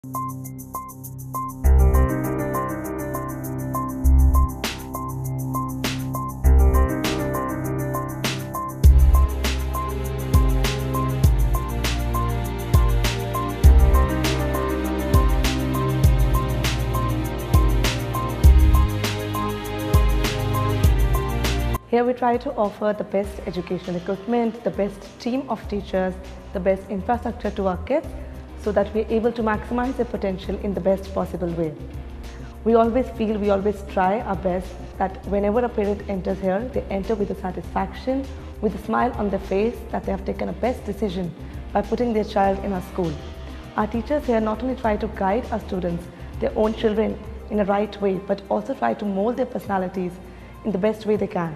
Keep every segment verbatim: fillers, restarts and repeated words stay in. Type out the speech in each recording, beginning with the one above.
Here we try to offer the best educational equipment, the best team of teachers, the best infrastructure to our kids so that we are able to maximize their potential in the best possible way. We always feel, we always try our best that whenever a parent enters here, they enter with a satisfaction, with a smile on their face that they have taken a best decision by putting their child in our school. Our teachers here not only try to guide our students, their own children in a right way, but also try to mold their personalities in the best way they can.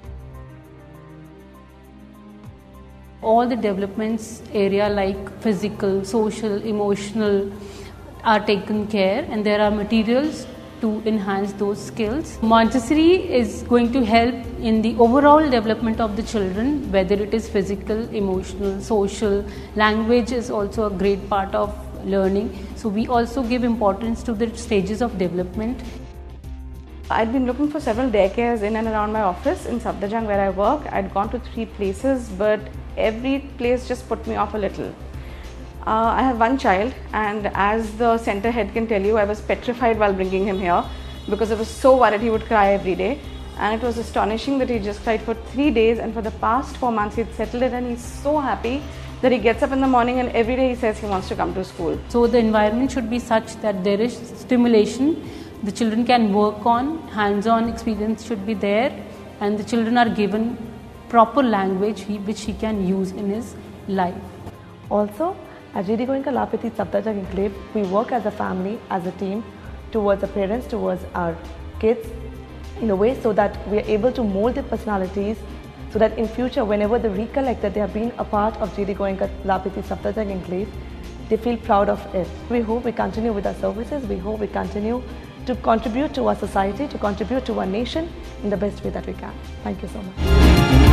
All the developments area like physical, social, emotional are taken care, and there are materials to enhance those skills. Montessori is going to help in the overall development of the children, whether it is physical, emotional, social. Language is also a great part of learning. So we also give importance to the stages of development. I'd been looking for several daycares in and around my office in Safdarjung where I work. I'd gone to three places, but every place just put me off a little. Uh, I have one child, and as the center head can tell you, I was petrified while bringing him here because I was so worried he would cry every day. And it was astonishing that he just cried for three days, and for the past four months he'd settled in, and he's so happy that he gets up in the morning and every day he says he wants to come to school. So the environment should be such that there is stimulation, the children can work on, hands-on experience should be there, and the children are given proper language which he can use in his life. Also, at G D Goenka Lapati Safdarjung Enclave, we work as a family, as a team, towards the parents, towards our kids, in a way so that we are able to mold their personalities, so that in future, whenever they recollect that they have been a part of G D Goenka Lapati Safdarjung Enclave, they feel proud of it. We hope we continue with our services, we hope we continue to contribute to our society, to contribute to our nation in the best way that we can. Thank you so much.